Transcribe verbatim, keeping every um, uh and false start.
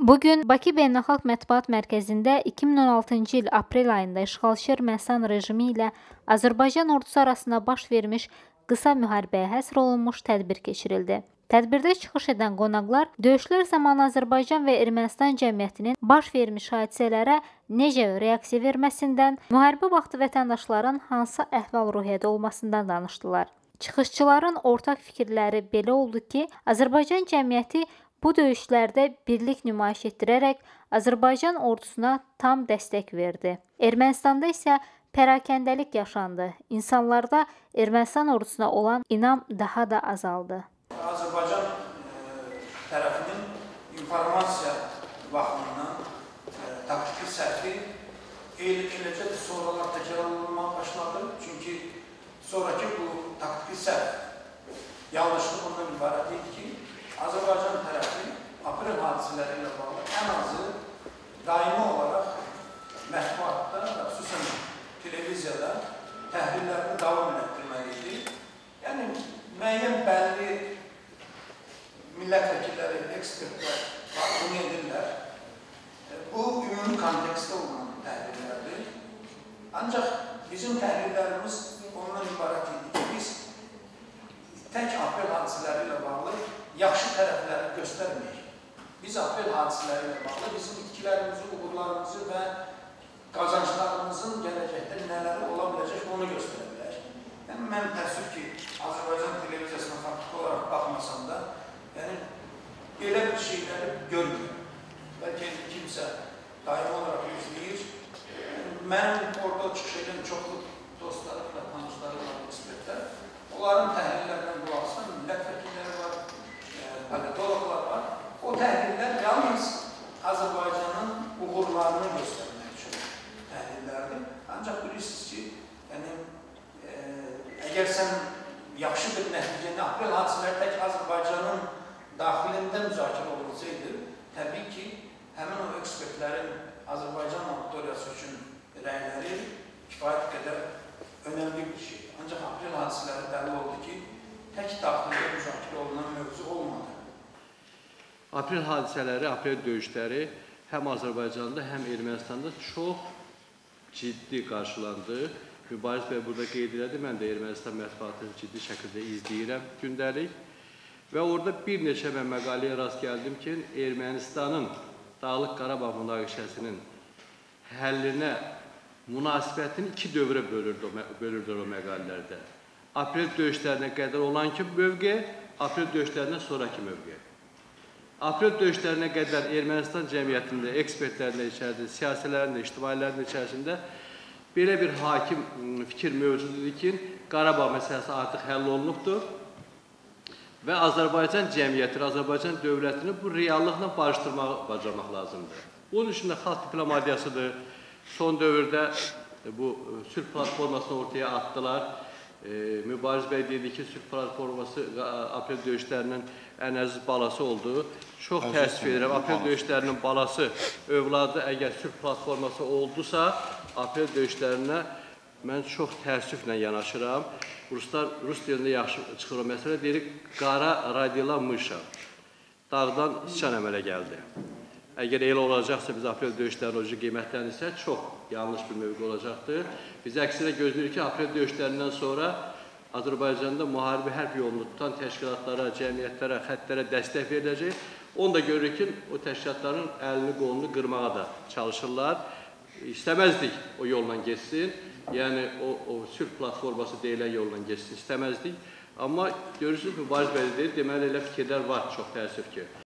Bugün Bakı Beynəlxalq Mətbuat Mərkəzində iki min on altıncı il aprel ayında işğalçı Ermənistan rejimi ilə Azərbaycan ordusu arasında baş vermiş qısa müharibəyə həsr olunmuş tədbir keçirildi. Tədbirdə çıxış edən qonaqlar döyüşlər zamanı Azərbaycan və Ermənistan cəmiyyətinin baş vermiş hadisələrə necə reaksiya verməsindən, müharibə vaxtı vətəndaşların hansı əhval-ruhiyyədə olmasından danışdılar. Çıxışçıların ortaq fikirləri belə oldu ki, Azərbaycan cəmiyyəti bu döyüşlərdə birlik nümayiş etdirərək Azərbaycan ordusuna tam dəstək verdi. Ermənistanda isə pərakəndəlik yaşandı. İnsanlarda Ermənistan ordusuna olan inam daha da azaldı. Azərbaycan e, tərəfinin informasiya baxımından e, taktiki səhvi eləcə də sonralar təkrarlanmağa başladı. Çünki sonraki bu taktiki səhv yanlışlıq ondan ibarət idi ki, Azərbaycan tərəfi aprel hadisələri ilə bağlı ən azı daimi olaraq mətbuatda və xüsusən televiziyada təhlillərini davam etdirməliydi. Yəni, müəyyən bəlli millət vəkilləri, ekspertlər var, bunu edirlər. Bu, ümumi kontekstdə olan təhlillərdir. Ancaq bizim təhlillərimiz ondan ibarət idi ki, biz tək aprel hadisələri ilə bağlı yaxşı tərəfləri göstərməyik. Biz aprel hadisələri ilə bağlı bizim itkilərimizi, uğurlarımızı və qazanclarımızın gələcəkdə nələri ola biləcək, onu göstərə bilər. Yəni, mən təəssüf ki, Azərbaycan televiziyasına faktiki olaraq baxmasam da, yəni, belə bir şeyləri görmüyor. Bəlkə kimsə daimi olaraq izləyir. Mənim orada çıxış edən çoxlu dostlarım və tanışlarım var, ekspertlər. Onların təhlillərindən qulaqsan, millət vəkilləri var, politologlar var. O təhlillər yalnız Azərbaycanın uğurlarını göstərmək üçün təhlillərdir. Ancaq bilirsiniz ki, yəni, e, əgər sən yaxşı bir nəticəni, aprel hadisələri tək Azərbaycanın daxilində müzakirə olunacaqdı, təbii ki, həmin o ekspertlərin Azərbaycan auditoriyası üçün rəyləri kifayət qədər önəmli bir şey. Ancaq aprel hadisələri bəlli oldu ki, tək daxilində müzakirə olunan mövzu olmadı. Aprel hadisələri, aprel döyüşləri həm Azərbaycanda, həm Ermənistanda çox ciddi qarşılandı. Mübariz bəy burada qeyd elədi, mən də Ermənistan mətbuatını ciddi şəkildə izləyirəm gündəlik. Və orada bir neçə mən məqaləyə rast gəldim ki, Ermənistanın Dağlıq Qarabağ münaqişəsinin həllinə münasibətini iki dövrə bölürdür o məqalələrdə. Aprel döyüşlərinə qədər olan ki mövqe, aprel döyüşlərindən sonraki mövqe. Aprel döyüşlərinə qədər Ermənistan cəmiyyətində, ekspertlərində içərisində, siyasilərində, ictimailərində içərisində belə bir hakim fikir mövcududur ki, Qarabağ məsələsi artıq həll olunubdur və Azərbaycan cəmiyyətini, Azərbaycan dövlətini bu reallıqla barışdırmağı bacarmaq lazımdır. Bunun üçün də xalq diplomatiyasıdır. Son dövrdə bu sülh platformasını ortaya attılar. Mübariz bəy dedi ki, sülh platforması aprel döyüşlərinin ən əziz balası oldu. Çox təəssüf edirəm. Aprel döyüşlərinin balası, övladı əgər sülh platforması oldusa, aprel döyüşlərinə mən çox təəssüflə yanaşıram. Ruslar, Rus dilində yaxşı çıxır o məsələ, deyirik, qara radila mışa. Dağdan sıçan əmələ gəldi. Əgər elə olacaqsa, biz aprel döyüşlərini o cür qiymətləndirsə, çox yanlış bir mövqe olacaqdır. Biz əksinə gözləyirik ki, aprel döyüşlərindən sonra Azərbaycanda müharibə hərb yolunu tutan təşkilatlara, cəmiyyətlərə, xəttlərə dəstək veriləcək. Onu da görürük ki, o təşkilatların əlini, qolunu qırmağa da çalışırlar. İstəməzdik o yolla geçsin, yəni o, o sülh platforması deyilən yolla geçsin, istəməzdik. Amma görürsünüz, Mübariz bəy deyir, deməli elə fikirlər var, çox təəssüf ki.